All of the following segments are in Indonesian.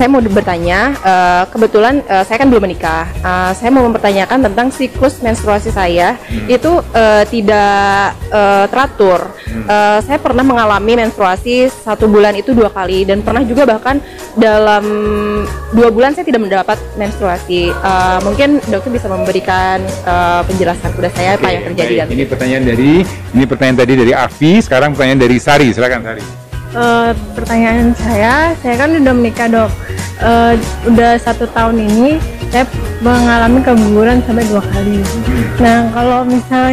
Saya mau bertanya, kebetulan saya kan belum menikah. Saya mau mempertanyakan tentang siklus menstruasi saya itu tidak teratur. Saya pernah mengalami menstruasi 1 bulan itu 2 kali dan pernah juga bahkan dalam 2 bulan saya tidak mendapat menstruasi. Mungkin dokter bisa memberikan penjelasan kepada saya apa yang terjadi. Baik. Ini pertanyaan tadi dari Afi, sekarang pertanyaan dari Sari. Silakan Sari. Pertanyaan saya kan udah menikah dok, udah 1 tahun ini saya mengalami keguguran sampai 2 kali. Nah kalau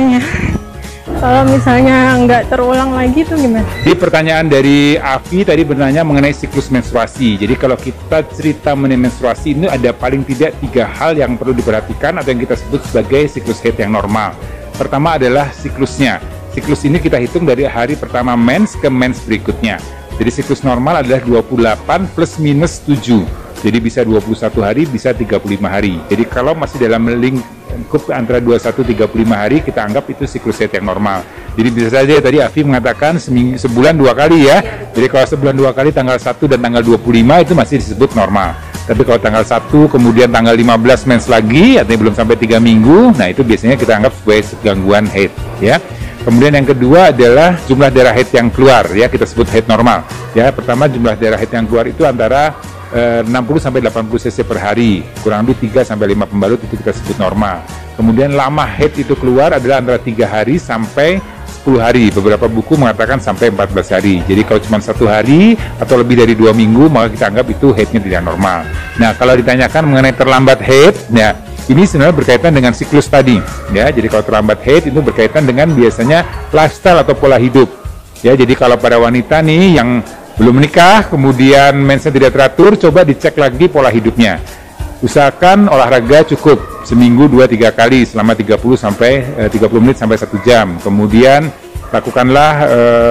misalnya nggak terulang lagi itu gimana? Di pertanyaan dari Afi tadi bertanya mengenai siklus menstruasi. Jadi kalau kita cerita mengenai menstruasi ini ada paling tidak 3 hal yang perlu diperhatikan atau yang kita sebut sebagai siklus haid yang normal. Pertama adalah siklusnya. Siklus ini kita hitung dari hari pertama mens ke mens berikutnya. Jadi siklus normal adalah 28 plus minus 7. Jadi bisa 21 hari, bisa 35 hari. Jadi kalau masih dalam lingkup antara 21-35 hari, kita anggap itu siklus haid yang normal. Jadi bisa saja tadi Afi mengatakan sebulan 2 kali ya. Jadi kalau sebulan 2 kali tanggal 1 dan tanggal 25 itu masih disebut normal. Tapi kalau tanggal 1 kemudian tanggal 15 mens lagi, artinya belum sampai 3 minggu, nah itu biasanya kita anggap sebagai gangguan haid ya. Kemudian yang kedua adalah jumlah darah haid yang keluar ya, kita sebut haid normal. Ya, pertama jumlah darah haid yang keluar itu antara 60 sampai 80 cc per hari, kurang lebih 3 sampai 5 pembalut itu kita sebut normal. Kemudian lama haid itu keluar adalah antara 3 hari sampai 10 hari. Beberapa buku mengatakan sampai 14 hari. Jadi kalau cuma 1 hari atau lebih dari 2 minggu maka kita anggap itu haidnya tidak normal. Nah, kalau ditanyakan mengenai terlambat haid, ya ini sebenarnya berkaitan dengan siklus tadi, ya. Jadi kalau terlambat haid itu berkaitan dengan biasanya lifestyle atau pola hidup, ya. Jadi kalau pada wanita nih yang belum menikah, kemudian mensnya tidak teratur, coba dicek lagi pola hidupnya. Usahakan olahraga cukup seminggu 2-3 kali selama 30 menit sampai 1 jam. Kemudian lakukanlah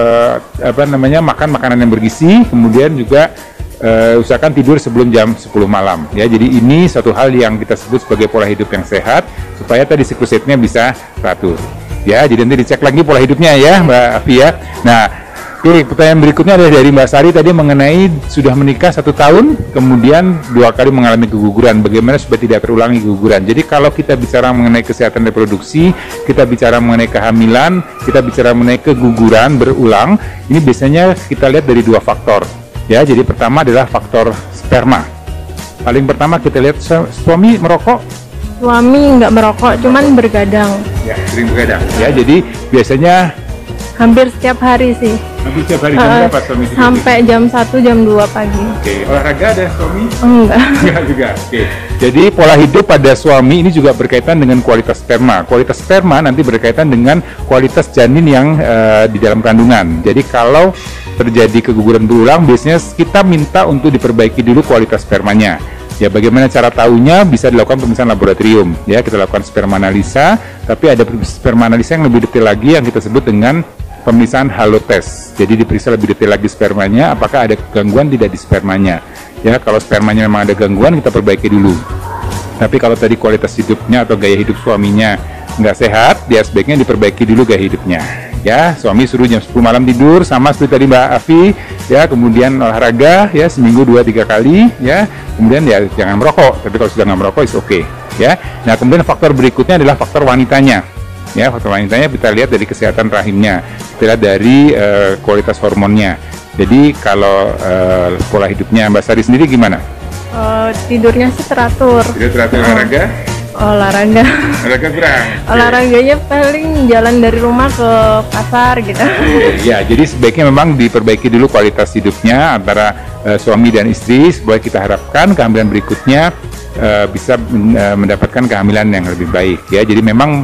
makan makanan yang bergizi, kemudian juga usahakan tidur sebelum jam 10 malam ya. Jadi ini satu hal yang kita sebut sebagai pola hidup yang sehat supaya tadi siklus haidnya bisa teratur ya. Jadi nanti dicek lagi pola hidupnya ya Mbak Afi ya. Nah, pertanyaan berikutnya adalah dari Mbak Sari tadi mengenai sudah menikah 1 tahun kemudian 2 kali mengalami keguguran, bagaimana supaya tidak terulangi keguguran. Jadi kalau kita bicara mengenai kesehatan reproduksi, kita bicara mengenai kehamilan, kita bicara mengenai keguguran berulang, ini biasanya kita lihat dari 2 faktor. Ya, jadi pertama adalah faktor sperma. Paling pertama kita lihat suami merokok. Suami nggak merokok, cuman bergadang. Ya, sering bergadang. Ya, jadi biasanya hampir setiap hari sih. Hampir setiap hari jam berapa suami? Sampai jam 1, jam 2 pagi. Oke, olahraga ada suami? Enggak. Enggak juga. Oke. Jadi pola hidup pada suami ini juga berkaitan dengan kualitas sperma. Kualitas sperma nanti berkaitan dengan kualitas janin yang di dalam kandungan. Jadi kalau terjadi keguguran berulang, biasanya kita minta untuk diperbaiki dulu kualitas spermanya. Ya, bagaimana cara tahunya? Bisa dilakukan pemeriksaan laboratorium. Ya, kita lakukan sperma analisa, tapi ada sperma analisa yang lebih detail lagi yang kita sebut dengan pemeriksaan halotest. Jadi diperiksa lebih detail lagi spermanya, apakah ada gangguan tidak di spermanya. Ya, kalau spermanya memang ada gangguan, kita perbaiki dulu. Tapi kalau tadi kualitas hidupnya atau gaya hidup suaminya nggak sehat, dia sebaiknya diperbaiki dulu gaya hidupnya. Ya, suami suruh jam 10 malam tidur sama seperti tadi Mbak Afi, ya, kemudian olahraga ya seminggu 2-3 kali ya, kemudian ya jangan merokok, tapi kalau sudah nggak merokok is oke ya. Nah, kemudian faktor berikutnya adalah faktor wanitanya. Ya, faktor wanitanya kita lihat dari kesehatan rahimnya, kita lihat dari kualitas hormonnya. Jadi kalau pola hidupnya Mbak Sari sendiri gimana? Tidurnya sih teratur. Tidur teratur, olahraga? Olahraga. Olahraga kurang. Olahraganya paling jalan dari rumah ke pasar gitu. Ya, jadi sebaiknya memang diperbaiki dulu kualitas hidupnya antara suami dan istri supaya kita harapkan kehamilan berikutnya bisa mendapatkan kehamilan yang lebih baik ya. Jadi memang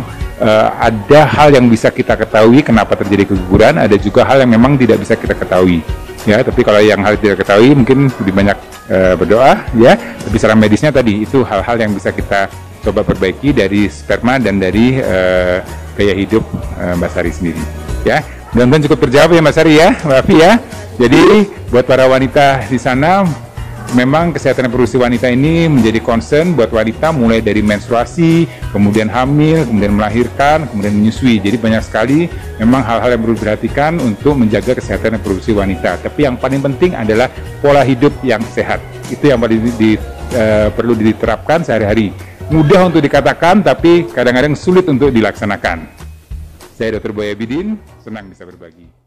ada hal yang bisa kita ketahui kenapa terjadi keguguran, ada juga hal yang memang tidak bisa kita ketahui ya. Tapi kalau yang hal tidak ketahui mungkin lebih banyak berdoa ya. Tapi secara medisnya tadi itu hal-hal yang bisa kita coba perbaiki dari sperma dan dari gaya hidup Mbak Sari sendiri ya. Mudah-mudahan cukup terjawab ya Mbak Sari ya, Mbak Afi ya. Jadi buat para wanita di sana, memang kesehatan reproduksi wanita ini menjadi concern buat wanita mulai dari menstruasi, kemudian hamil, kemudian melahirkan, kemudian menyusui. Jadi banyak sekali memang hal-hal yang perlu diperhatikan untuk menjaga kesehatan reproduksi wanita. Tapi yang paling penting adalah pola hidup yang sehat. Itu yang paling perlu diterapkan sehari-hari. Mudah untuk dikatakan, tapi kadang-kadang sulit untuk dilaksanakan. Saya Dr. Boy Abidin, senang bisa berbagi.